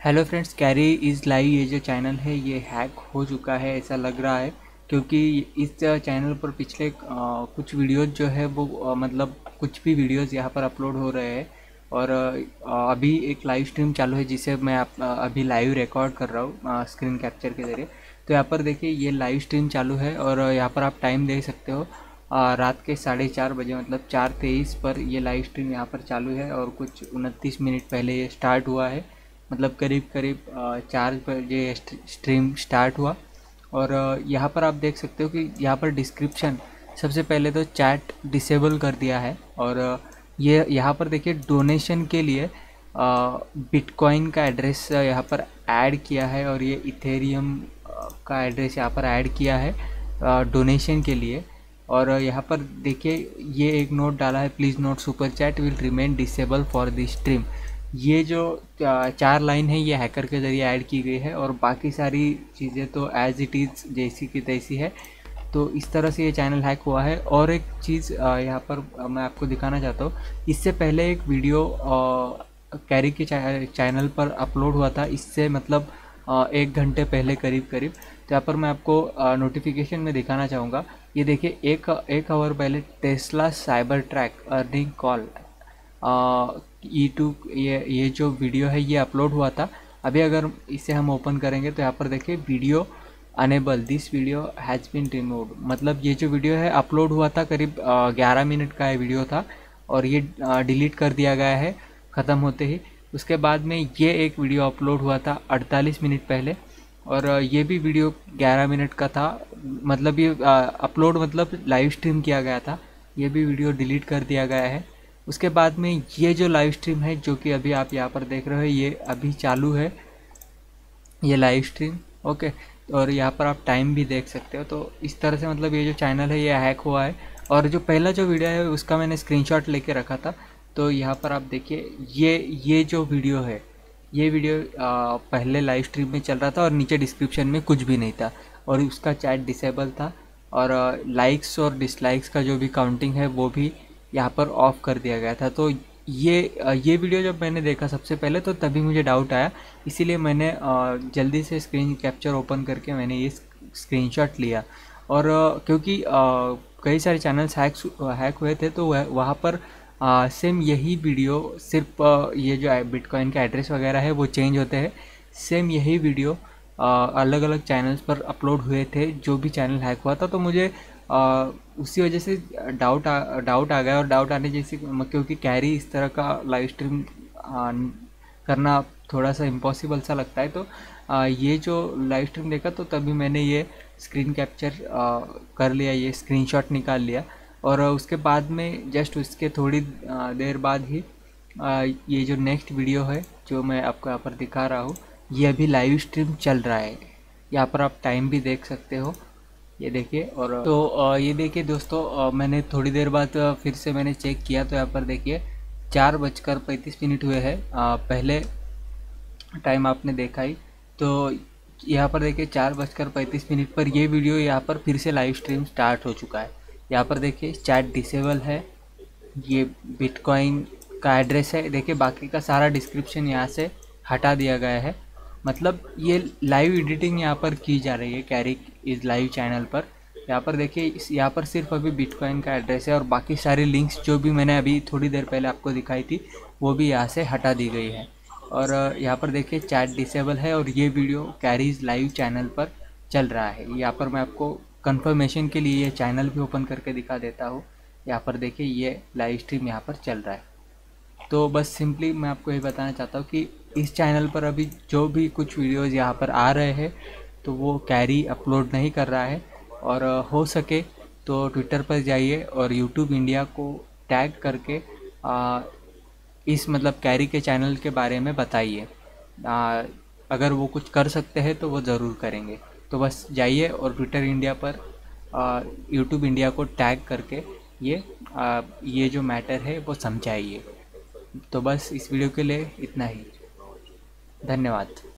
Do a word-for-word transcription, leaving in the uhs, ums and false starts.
Hello friends, Carry is live ये जो channel है ये हैक हो चुका है ऐसा लग रहा है, क्योंकि इस चैनल पर पिछले अ, कुछ वीडियोस जो है वो अ, मतलब कुछ भी वीडियोस यहाँ पर अपलोड हो रहे हैं। और अ, अभी एक लाइव स्ट्रीम चालू है जिसे मैं आप, अ, अभी लाइव रिकॉर्ड कर रहा हूँ स्क्रीन कैप्चर के ज़रिए। तो यहाँ पर देखिए ये लाइव स्ट्रीम चालू है और यहाँ पर आप टाइम देख सकते हो। अ, रात के साढ़े चार बजे मतलब चार तेईस पर ये लाइव स्ट्रीम यहाँ पर चालू है और कुछ उनतीस मिनट पहले ये स्टार्ट हुआ है। मतलब करीब करीब अ, चार बजे स्ट्रीम स्टार्ट हुआ। और अ, यहाँ पर आप देख सकते हो कि यहाँ पर डिस्क्रिप्शन सबसे पहले तो चैट डिसेबल कर दिया है। और अ, ये यहाँ पर देखिए डोनेशन के लिए बिटकॉइन का एड्रेस यहाँ पर ऐड किया है और ये इथेरियम का एड्रेस यहाँ पर ऐड किया है डोनेशन के लिए। और यहाँ पर देखिए ये एक नोट डाला है, please note super chat will remain disable for the stream. ये जो चार लाइन है ये हैकर के ज़रिए ऐड की गई है और बाकी सारी चीज़ें तो एज़ इट इज़ जैसी की तैसी है। तो इस तरह से ये चैनल हैक हुआ है। और एक चीज़ यहाँ पर मैं आपको दिखाना चाहता हूँ, इससे पहले एक वीडियो कैरी के चैनल पर अपलोड हुआ था, इससे मतलब एक घंटे पहले करीब करीब। तो यहाँ पर मैं आपको नोटिफिकेशन में दिखाना चाहूँगा। ये देखिए एक एक आवर पहले Tesla Cybertruck earning call E two ये ये जो वीडियो है ये अपलोड हुआ था। अभी अगर इसे हम ओपन करेंगे तो यहाँ पर देखिए video unable, this video has been removed. मतलब ये जो वीडियो है अपलोड हुआ था करीब ग्यारह मिनट का ये वीडियो था और ये डिलीट कर दिया गया है ख़त्म होते ही। उसके बाद में ये एक वीडियो अपलोड हुआ था अड़तालीस मिनट पहले और ये भी वीडियो ग्यारह मिनट का था। मतलब ये अपलोड मतलब लाइव स्ट्रीम किया गया था, ये भी वीडियो डिलीट कर दिया गया है। उसके बाद में ये जो लाइव स्ट्रीम है जो कि अभी आप यहाँ पर देख रहे हो ये अभी चालू है ये लाइव स्ट्रीम। ओके, और यहाँ पर आप टाइम भी देख सकते हो। तो इस तरह से मतलब ये जो चैनल है ये हैक हुआ है। और जो पहला जो वीडियो है उसका मैंने स्क्रीनशॉट लेके रखा था। तो यहाँ पर आप देखिए ये ये जो वीडियो है ये वीडियो आ, पहले लाइव स्ट्रीम में चल रहा था और नीचे डिस्क्रिप्शन में कुछ भी नहीं था और उसका चैट डिसेबल था। और लाइक्स और डिसलाइक्स का जो भी काउंटिंग है वो भी यहाँ पर ऑफ कर दिया गया था। तो ये ये वीडियो जब मैंने देखा सबसे पहले तो तभी मुझे डाउट आया, इसीलिए मैंने जल्दी से स्क्रीन कैप्चर ओपन करके मैंने ये स्क्रीनशॉट लिया। और क्योंकि कई सारे चैनल्स हैक हैक हुए थे तो वहाँ पर सेम यही वीडियो, सिर्फ ये जो बिटकॉइन का एड्रेस वगैरह है वो चेंज होते हैं, सेम यही वीडियो अलग अलग चैनल्स पर अपलोड हुए थे जो भी चैनल हैक हुआ था। तो मुझे आ, उसी वजह से डाउट आ डाउट आ गया। और डाउट आने जैसे क्योंकि कैरी इस तरह का लाइव स्ट्रीम करना थोड़ा सा इम्पॉसिबल सा लगता है। तो आ, ये जो लाइव स्ट्रीम देखा तो तभी मैंने ये स्क्रीन कैप्चर कर लिया, ये स्क्रीनशॉट निकाल लिया। और उसके बाद में जस्ट उसके थोड़ी देर बाद ही आ, ये जो नेक्स्ट वीडियो है जो मैं आपको यहाँ पर दिखा रहा हूँ ये अभी लाइव स्ट्रीम चल रहा है। यहाँ पर आप टाइम भी देख सकते हो, ये देखिए। और तो ये देखिए दोस्तों, मैंने थोड़ी देर बाद फिर से मैंने चेक किया तो यहाँ पर देखिए चार बजकर पैंतीस मिनट हुए हैं। पहले टाइम आपने देखा ही, तो यहाँ पर देखिए चार बजकर पैंतीस मिनट पर ये वीडियो यहाँ पर फिर से लाइव स्ट्रीम स्टार्ट हो चुका है। यहाँ पर देखिए चैट डिसेबल है, ये बिटकॉइन का एड्रेस है, देखिए बाकी का सारा डिस्क्रिप्शन यहाँ से हटा दिया गया है। मतलब ये लाइव एडिटिंग यहाँ पर की जा रही है कैरी इस लाइव चैनल पर। यहाँ पर देखिए यहाँ पर सिर्फ अभी बिटकॉइन का एड्रेस है और बाकी सारी लिंक्स जो भी मैंने अभी थोड़ी देर पहले आपको दिखाई थी वो भी यहाँ से हटा दी गई है। और यहाँ पर देखिए चैट डिसेबल है और ये वीडियो कैरीज लाइव चैनल पर चल रहा है। यहाँ पर मैं आपको कंफर्मेशन के लिए ये चैनल भी ओपन करके दिखा देता हूँ। यहाँ पर देखिए ये लाइव स्ट्रीम यहाँ पर चल रहा है। तो बस सिंपली मैं आपको ये बताना चाहता हूँ कि इस चैनल पर अभी जो भी कुछ वीडियोज़ यहाँ पर आ रहे हैं तो वो कैरी अपलोड नहीं कर रहा है। और हो सके तो ट्विटर पर जाइए और यूट्यूब इंडिया को टैग करके आ, इस मतलब कैरी के चैनल के बारे में बताइए। अगर वो कुछ कर सकते हैं तो वो ज़रूर करेंगे। तो बस जाइए और ट्विटर इंडिया पर यूट्यूब इंडिया को टैग करके ये आ, ये जो मैटर है वो समझाइए। तो बस इस वीडियो के लिए इतना ही, धन्यवाद।